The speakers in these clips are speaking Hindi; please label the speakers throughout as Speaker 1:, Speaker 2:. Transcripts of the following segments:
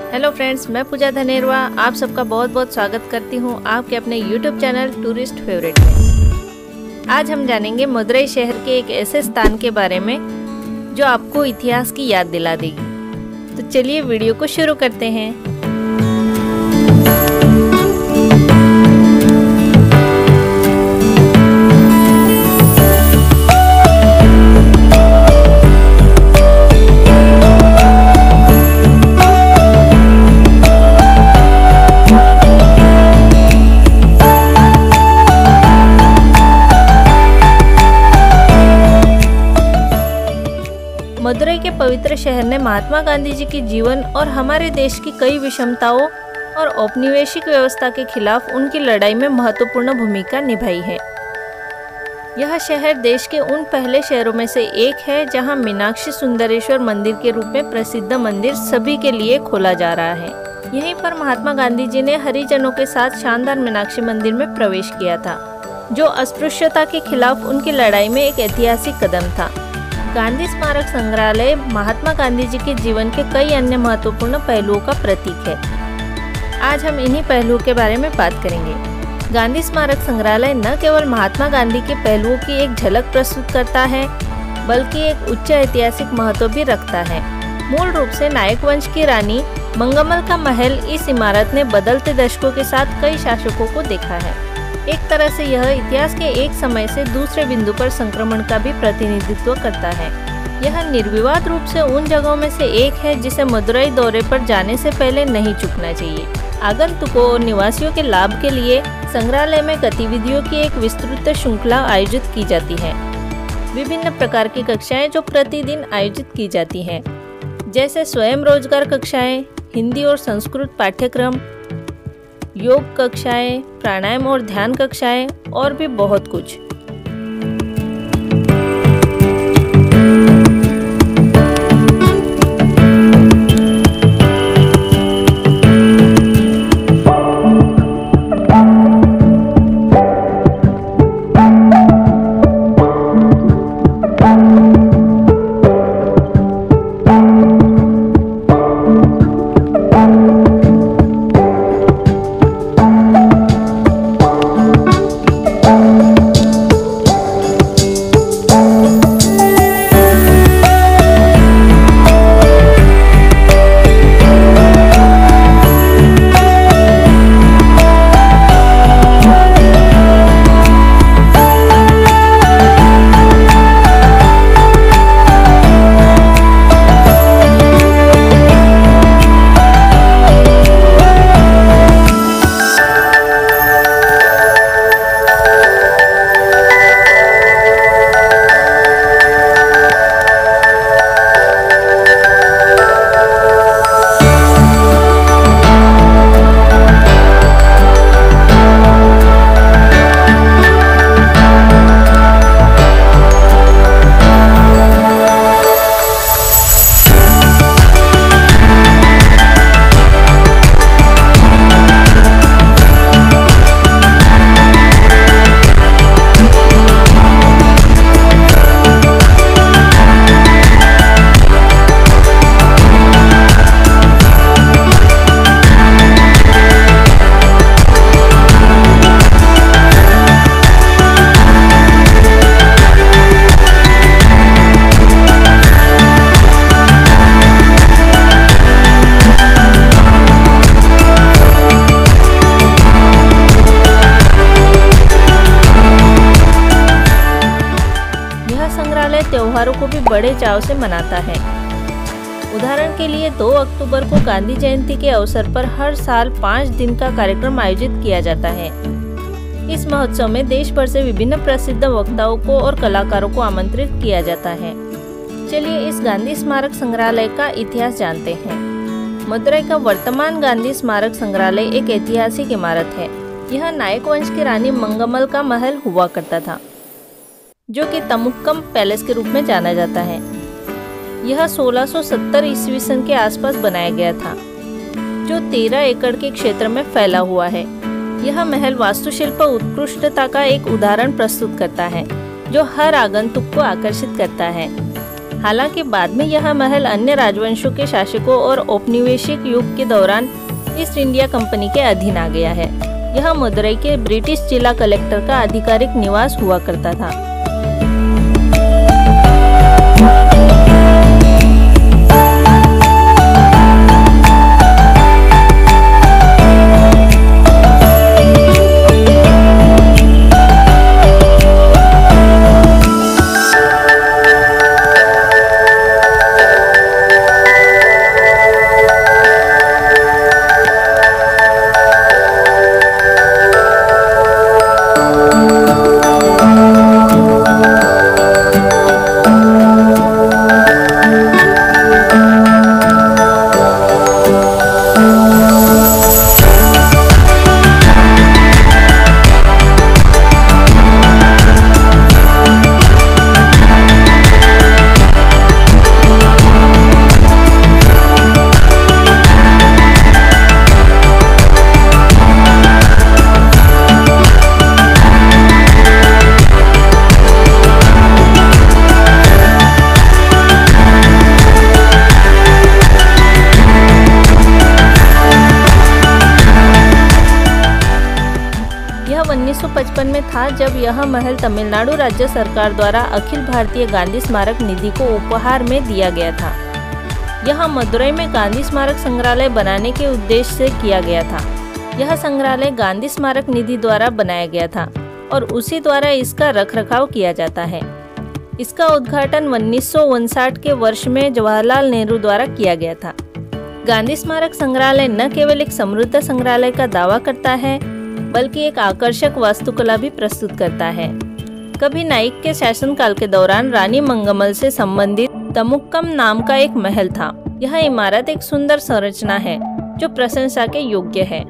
Speaker 1: हेलो फ्रेंड्स, मैं पूजा धनेरवा आप सबका बहुत बहुत स्वागत करती हूँ आपके अपने यूट्यूब चैनल टूरिस्ट फेवरेट में। आज हम जानेंगे मदुरई शहर के एक ऐसे स्थान के बारे में जो आपको इतिहास की याद दिला देगी। तो चलिए वीडियो को शुरू करते हैं। मदुरई के पवित्र शहर ने महात्मा गांधी जी के जीवन और हमारे देश की कई विषमताओं और औपनिवेशिक व्यवस्था के खिलाफ उनकी लड़ाई में महत्वपूर्ण भूमिका निभाई है। यह शहर देश के उन पहले शहरों में से एक है जहां मीनाक्षी सुंदरेश्वर मंदिर के रूप में प्रसिद्ध मंदिर सभी के लिए खोला जा रहा है। यहीं पर महात्मा गांधी जी ने हरिजनों के साथ शानदार मीनाक्षी मंदिर में प्रवेश किया था, जो अस्पृश्यता के खिलाफ उनकी लड़ाई में एक ऐतिहासिक कदम था। गांधी स्मारक संग्रहालय महात्मा गांधी जी के जीवन के कई अन्य महत्वपूर्ण पहलुओं का प्रतीक है। आज हम इन्हीं पहलुओं के बारे में बात करेंगे। गांधी स्मारक संग्रहालय न केवल महात्मा गांधी के पहलुओं की एक झलक प्रस्तुत करता है, बल्कि एक उच्च ऐतिहासिक महत्व भी रखता है। मूल रूप से नायक वंश की रानी मंगमल का महल, इस इमारत ने बदलते दशकों के साथ कई शासकों को देखा है। एक तरह से यह इतिहास के एक समय से दूसरे बिंदु पर संक्रमण का भी प्रतिनिधित्व करता है। यह निर्विवाद रूप से उन जगहों में से एक है जिसे मदुरई दौरे पर जाने से पहले नहीं चूकना चाहिए। आगंतुकों और निवासियों के लाभ के लिए संग्रहालय में गतिविधियों की एक विस्तृत श्रृंखला आयोजित की जाती है। विभिन्न प्रकार की कक्षाएं जो प्रतिदिन आयोजित की जाती हैं, जैसे स्वयं रोजगार कक्षाएं, हिंदी और संस्कृत पाठ्यक्रम, योग कक्षाएं, प्राणायाम और ध्यान कक्षाएं और भी बहुत कुछ। त्योहारों को भी बड़े चाव से मनाता है। उदाहरण के लिए 2 अक्टूबर को गांधी जयंती के अवसर पर हर साल 5 दिन का कार्यक्रम आयोजित किया जाता है। इस महोत्सव में देश भर से विभिन्न प्रसिद्ध वक्ताओं को और कलाकारों को आमंत्रित किया जाता है। चलिए इस गांधी स्मारक संग्रहालय का इतिहास जानते हैं। मदुरई का वर्तमान गांधी स्मारक संग्रहालय एक ऐतिहासिक इमारत है। यह नायक वंश की रानी मंगमल का महल हुआ करता था, जो कि तमुक्कम पैलेस के रूप में जाना जाता है। यह 1670 ईस्वी सन के आसपास बनाया गया था, जो 13 एकड़ के क्षेत्र में फैला हुआ है। यह महल वास्तुशिल्प उत्कृष्टता का एक उदाहरण प्रस्तुत करता है, जो हर आगंतुक को आकर्षित करता है। हालांकि बाद में यह महल अन्य राजवंशों के शासकों और औपनिवेशिक युग के दौरान ईस्ट इंडिया कंपनी के अधीन आ गया है। यह मदुरई के ब्रिटिश जिला कलेक्टर का आधिकारिक निवास हुआ करता था। यह 1955 में था जब यह महल तमिलनाडु राज्य सरकार द्वारा अखिल भारतीय गांधी स्मारक निधि को उपहार में दिया गया था। यह मदुरई में गांधी स्मारक संग्रहालय बनाने के उद्देश्य से किया गया था। यह संग्रहालय गांधी स्मारक निधि द्वारा बनाया गया था और उसी द्वारा इसका रखरखाव किया जाता है। इसका उद्घाटन 1959 के वर्ष में जवाहरलाल नेहरू द्वारा किया गया था। गांधी स्मारक संग्रहालय न केवल एक समृद्ध संग्रहालय का दावा करता है बल्कि एक आकर्षक वास्तुकला भी प्रस्तुत करता है। कभी नाइक के शासनकाल के दौरान रानी मंगमल से संबंधित तमुक्कम नाम का एक महल था। यह इमारत एक सुंदर संरचना है जो प्रशंसा के योग्य है।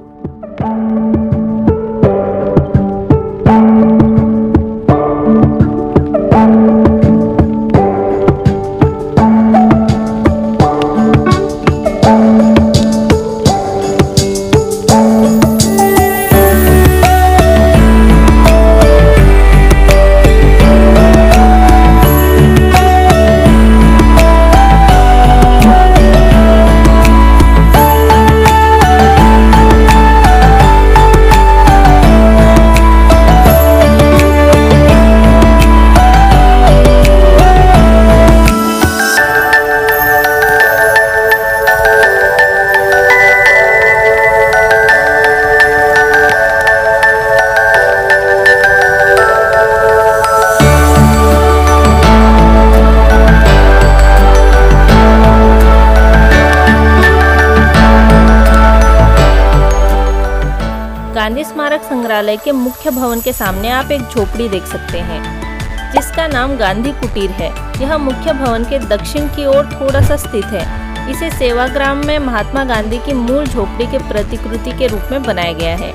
Speaker 1: गांधी स्मारक संग्रहालय के मुख्य भवन के सामने आप एक झोपड़ी देख सकते हैं जिसका नाम गांधी कुटीर है। यह मुख्य भवन के दक्षिण की ओर थोड़ा सा स्थित है। इसे सेवाग्राम में महात्मा गांधी की मूल झोपड़ी के प्रतिकृति के रूप में बनाया गया है।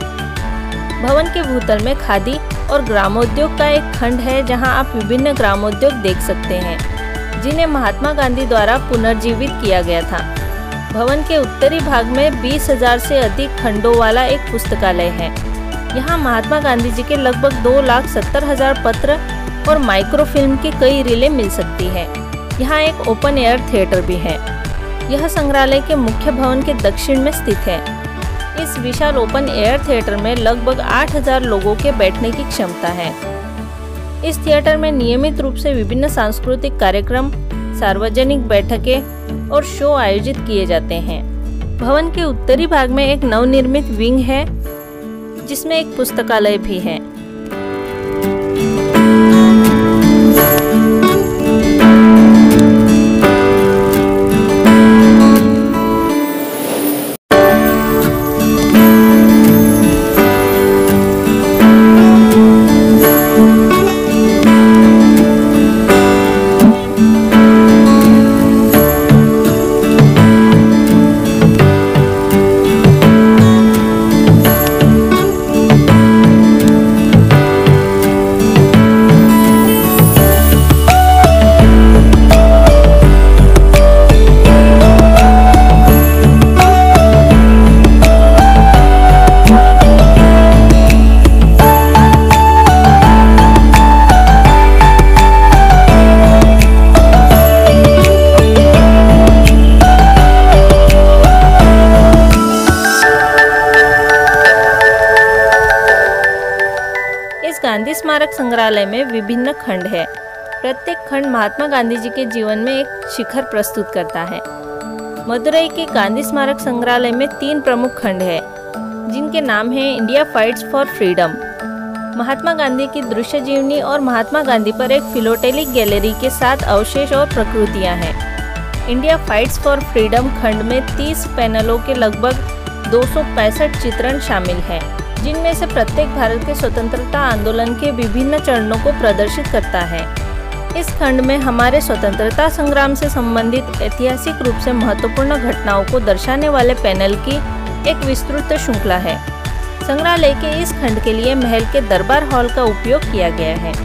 Speaker 1: भवन के भूतल में खादी और ग्रामोद्योग का एक खंड है जहां आप विभिन्न ग्रामोद्योग देख सकते हैं जिन्हें महात्मा गांधी द्वारा पुनर्जीवित किया गया था। भवन के उत्तरी भाग में 20,000 से अधिक खंडों वाला एक पुस्तकालय है। यहाँ महात्मा गांधी जी के लगभग 2,70,000 पत्र और माइक्रोफिल्म की कई रीलें मिल सकती है। यहाँ एक ओपन एयर थिएटर भी है। यह संग्रहालय के मुख्य भवन के दक्षिण में स्थित है। इस विशाल ओपन एयर थिएटर में लगभग 8,000 लोगों के बैठने की क्षमता है। इस थिएटर में नियमित रूप से विभिन्न सांस्कृतिक कार्यक्रम, सार्वजनिक बैठकें और शो आयोजित किए जाते हैं। भवन के उत्तरी भाग में एक नवनिर्मित विंग है जिसमें एक पुस्तकालय भी है। स्मारक संग्रहालय में विभिन्न खंड है। प्रत्येक खंड महात्मा गांधी जी के जीवन में एक शिखर प्रस्तुत करता है। मदुरई के गांधी स्मारक संग्रहालय में 3 प्रमुख खंड है, जिनके नाम हैं India fights for freedom, Mahatma Gandhi की दृश्य जीवनी और महात्मा गांधी पर एक फिलोटेलिक गैलरी के साथ अवशेष और प्रकृतियां हैं। इंडिया फाइट्स फॉर फ्रीडम खंड में 30 पैनलों के लगभग 265 चित्रण शामिल हैं, जिनमें से प्रत्येक भारत के स्वतंत्रता आंदोलन के विभिन्न चरणों को प्रदर्शित करता है। इस खंड में हमारे स्वतंत्रता संग्राम से संबंधित ऐतिहासिक रूप से महत्वपूर्ण घटनाओं को दर्शाने वाले पैनल की एक विस्तृत श्रृंखला है। संग्रहालय के इस खंड के लिए महल के दरबार हॉल का उपयोग किया गया है।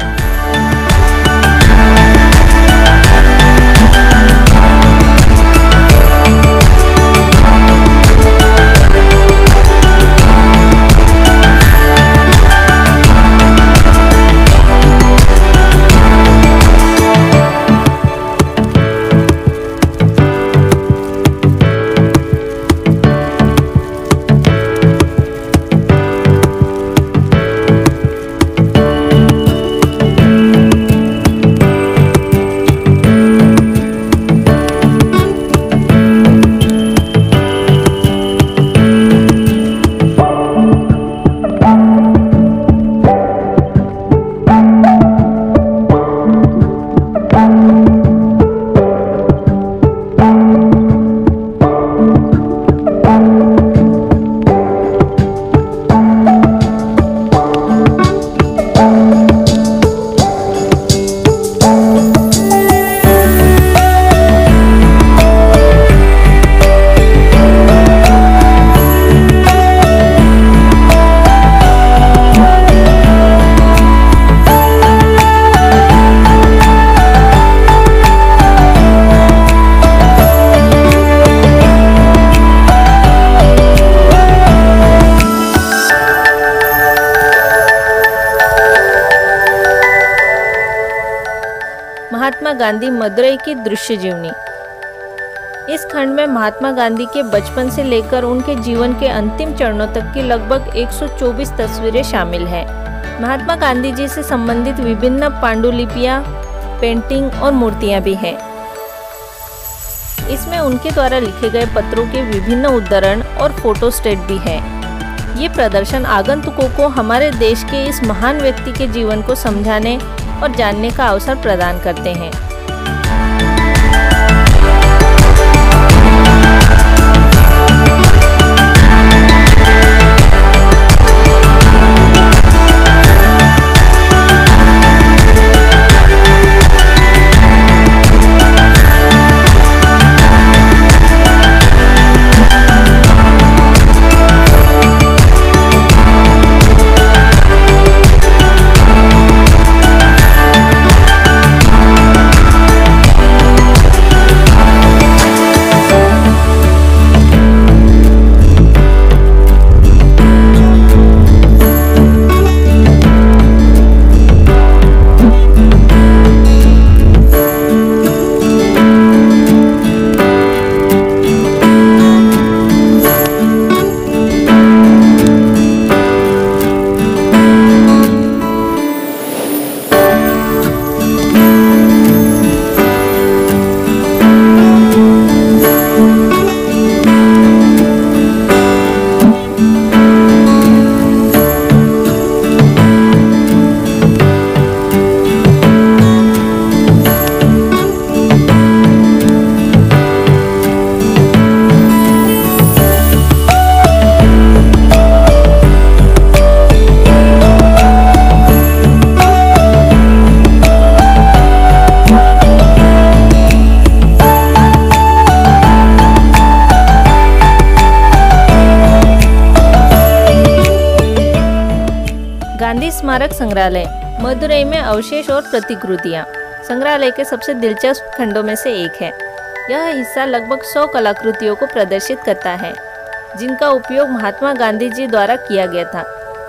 Speaker 1: महात्मा गांधी मदुरई की दृश्य जीवनी। इस खंड में महात्मा गांधी के बचपन से लेकर उनके जीवन के अंतिम चरणों तक की लगभग 124 तस्वीरें शामिल हैं। महात्मा गांधी जी से संबंधित विभिन्न पांडुलिपियां, पेंटिंग और मूर्तियां भी हैं। इसमें उनके द्वारा लिखे गए पत्रों के विभिन्न उद्धरण और फोटोस्टेट भी हैं। ये प्रदर्शन आगंतुकों को हमारे देश के इस महान व्यक्ति के जीवन को समझाने और जानने का अवसर प्रदान करते हैं। गांधी स्मारक संग्रहालय मदुरई में अवशेष और प्रतिकृतियां संग्रहालय के सबसे दिलचस्प खंडों में से एक है। यह हिस्सा लगभग 100 कलाकृतियों को प्रदर्शित करता है, जिनका उपयोग महात्मा गांधी जी द्वारा किया गया था,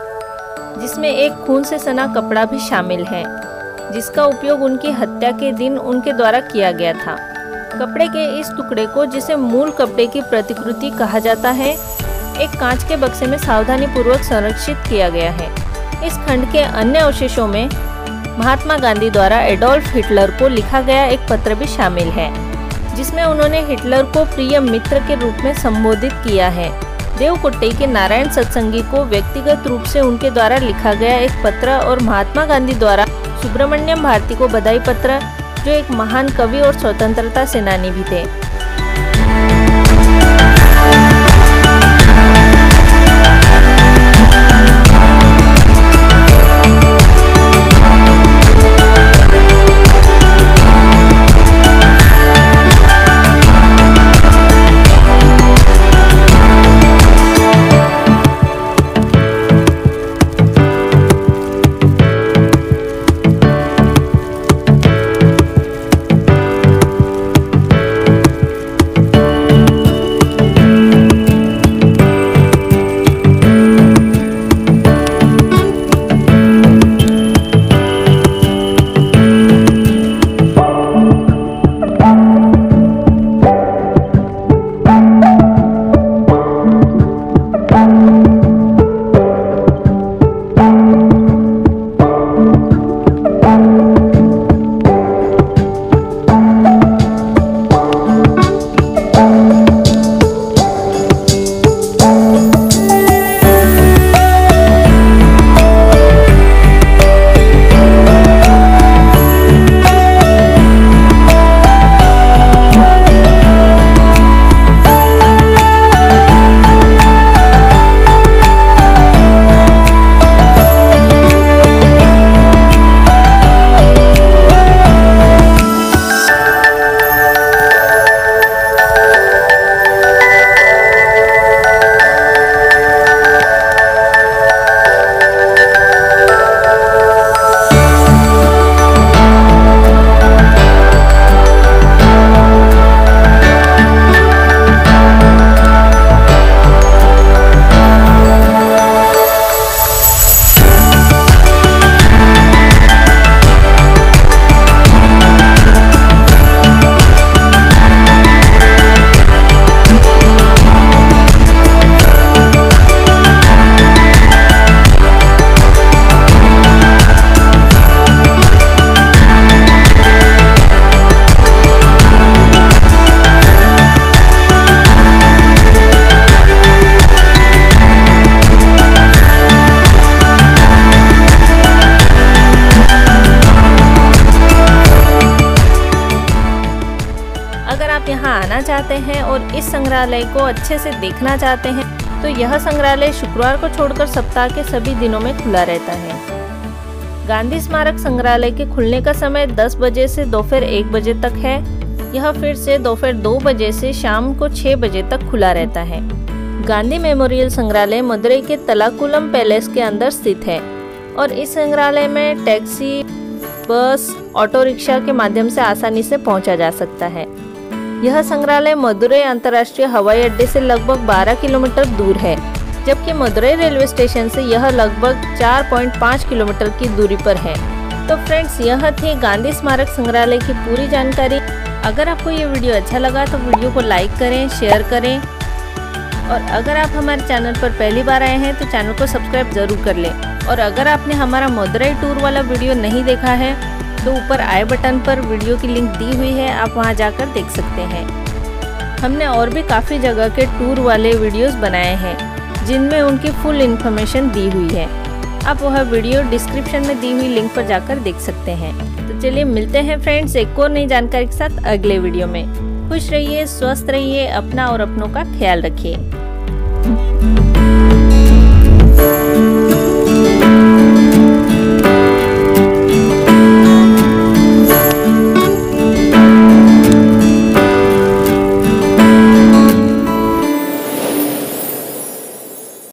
Speaker 1: जिसमें एक खून से सना कपड़ा भी शामिल है, जिसका उपयोग उनकी हत्या के दिन उनके द्वारा किया गया था। कपड़े के इस टुकड़े को, जिसे मूल कपड़े की प्रतिकृति कहा जाता है, एक कांच के बक्से में सावधानीपूर्वक संरक्षित किया गया है। इस खंड के अन्य अवशेषों में महात्मा गांधी द्वारा एडोल्फ हिटलर को लिखा गया एक पत्र भी शामिल है, जिसमें उन्होंने हिटलर को प्रिय मित्र के रूप में संबोधित किया है। देवकोट्टे के नारायण सत्संगी को व्यक्तिगत रूप से उनके द्वारा लिखा गया एक पत्र और महात्मा गांधी द्वारा सुब्रमण्यम भारती को बधाई पत्र, जो एक महान कवि और स्वतंत्रता सेनानी भी थे। यहाँ आना चाहते हैं और इस संग्रहालय को अच्छे से देखना चाहते हैं तो यह संग्रहालय शुक्रवार को छोड़कर सप्ताह के सभी दिनों में खुला रहता है। गांधी स्मारक संग्रहालय के खुलने का समय 10 बजे से दोपहर 1 बजे तक है। यह फिर से दोपहर 2 बजे से शाम को 6 बजे तक खुला रहता है। गांधी मेमोरियल संग्रहालय मदुरई के तलाकुलम पैलेस के अंदर स्थित है और इस संग्रहालय में टैक्सी, बस, ऑटो रिक्शा के माध्यम से आसानी से पहुंचा जा सकता है। यह संग्रहालय मदुरई अंतर्राष्ट्रीय हवाई अड्डे से लगभग 12 किलोमीटर दूर है, जबकि मदुरई रेलवे स्टेशन से यह लगभग 4.5 किलोमीटर की दूरी पर है। तो फ्रेंड्स, यह थी गांधी स्मारक संग्रहालय की पूरी जानकारी। अगर आपको ये वीडियो अच्छा लगा तो वीडियो को लाइक करें, शेयर करें और अगर आप हमारे चैनल पर पहली बार आए हैं तो चैनल को सब्सक्राइब जरूर कर लें। और अगर आपने हमारा मदुरई टूर वाला वीडियो नहीं देखा है तो ऊपर आई बटन पर वीडियो की लिंक दी हुई है, आप वहां जाकर देख सकते हैं। हमने और भी काफ़ी जगह के टूर वाले वीडियोस बनाए हैं जिनमें उनकी फुल इन्फॉर्मेशन दी हुई है। आप वह वीडियो डिस्क्रिप्शन में दी हुई लिंक पर जाकर देख सकते हैं। तो चलिए मिलते हैं फ्रेंड्स एक और नई जानकारी के साथ अगले वीडियो में। खुश रहिए, स्वस्थ रहिए, अपना और अपनों का ख्याल रखिए।